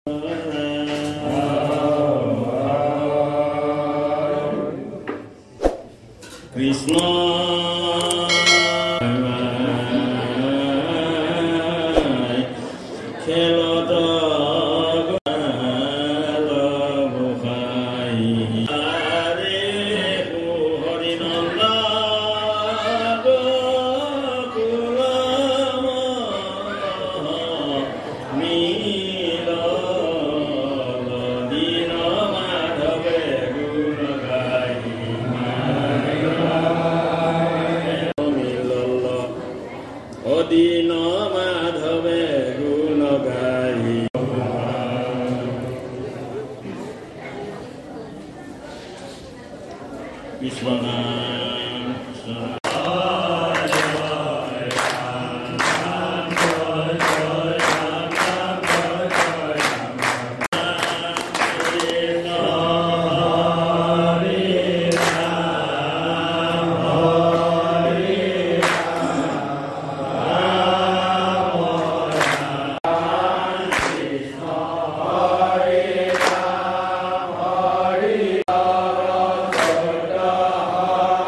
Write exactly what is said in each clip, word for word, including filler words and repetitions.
Hare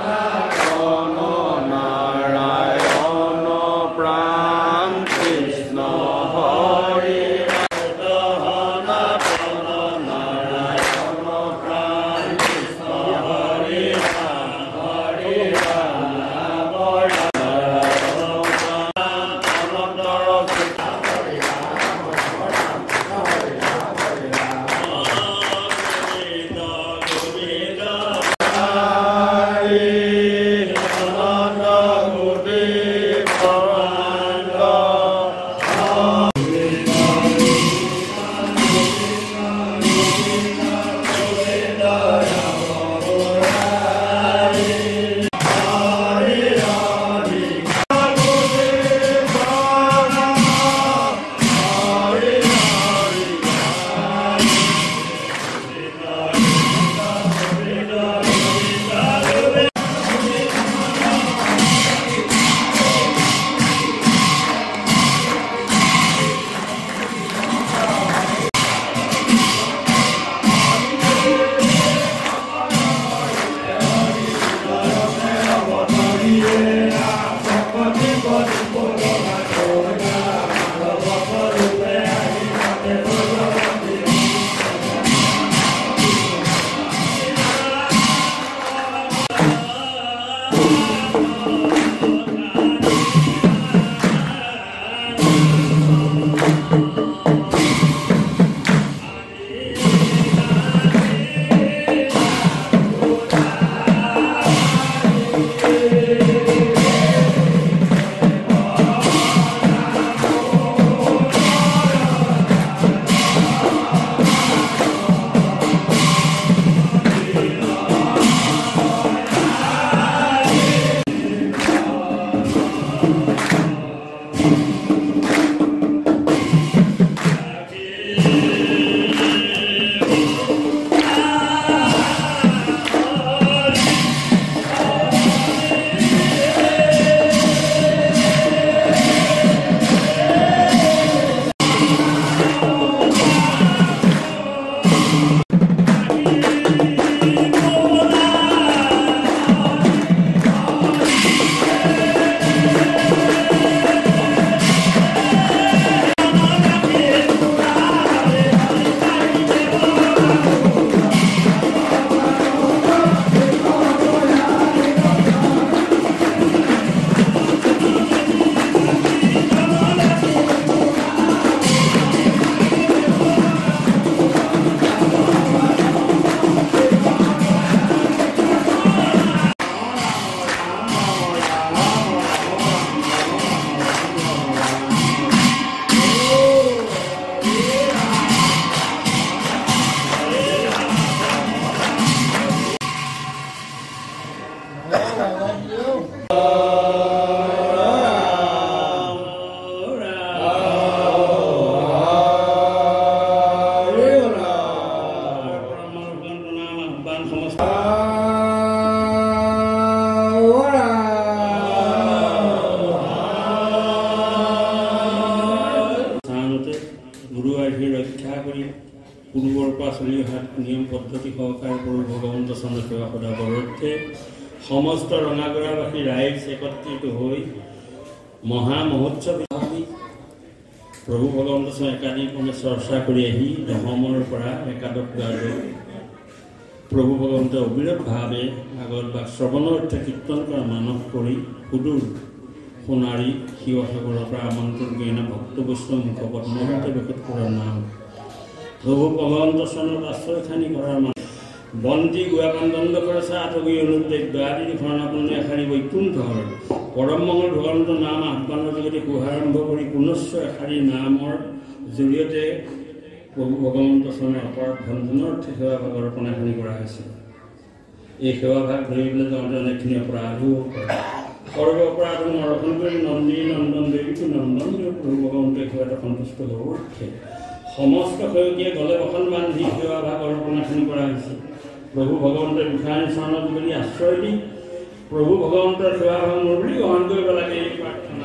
কৰি পূৰ্বৰ পৰা চলি অহা নিয়ম পদ্ধতি সহকাৰে প্ৰভু ভগৱন্ত চৰণৰ সেৱা সদাবৰ অৰ্থে সমস্ত ৰঙাগৰাবাসী ৰাইজ একত্ৰিত হৈ মহা মহোৎসৱ ভাবি প্ৰভু ভগৱন্ত চৰণ একাধিক্ৰমে চৰ্চা কৰি আহি দশমৰ পৰা একাদশ গাৰ্ডত প্ৰভু ভগৱন্ত অবিৰতভাৱে আগত বা শ্ৰৱণৰ অৰ্থে কীৰ্তন কৰা মানস কৰি সুদূৰ সোণাৰী শিৱসাগৰৰ পৰা আমন্ত্ৰণ কৰি অনা ভক্ত বৈষ্ণৱ মুখপত মহন্ত বেকত কৰাৰ নাম প্ৰভু ভগৱন্ত চৰণত আশ্ৰয় খানি কৰাৰ মান বন্তি গুৱাপান দণ্ড খৰচা আঠগী অনুদেশ দয়াদি ঘৰণাপন্ন এষাৰি বৈকুণ্ঠৰ পৰম মংগল ভগৱন্ত নাম আহ্বানৰ যোগেদি শুভাৰম্ভ কৰি পুনশ্চ এষাৰি নামৰ জৰিয়তে প্ৰভু ভগৱন্ত চৰণৰ অপৰাধ ভঞ্জনৰ অৰ্থে সেৱাভাগৰ অৰ্পণাখিনি কৰা হৈছে। এই সেৱাভাগ ধৰিবলৈ যাওঁতে অনেকখিনি অপৰাধো কৰে। সৰ্ব অপৰাধ মৰ্দন কৰি নন্দী নন্দন দেৱীটো নন্দন দেৱ প্ৰভু ভগৱন্তই সেৱাতে সন্তুষ্ট হ'ব উঠে সমস্ত সেৱকীয়ে গলে বসন বান্ধি সেৱাভাগ অৰ্পণাখিনি কৰা হৈছে। প্ৰভু ভগৱন্তৰ বিখানী চৰণৰ যোগেদি আশ্ৰয় দি প্ৰভু ভগৱন্তৰ সেৱাভাগ মোৰ বুলি গ্ৰহণ কৰিব লাগে এই প্ৰাৰ্থনা।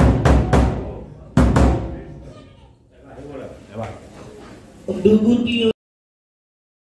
Duguti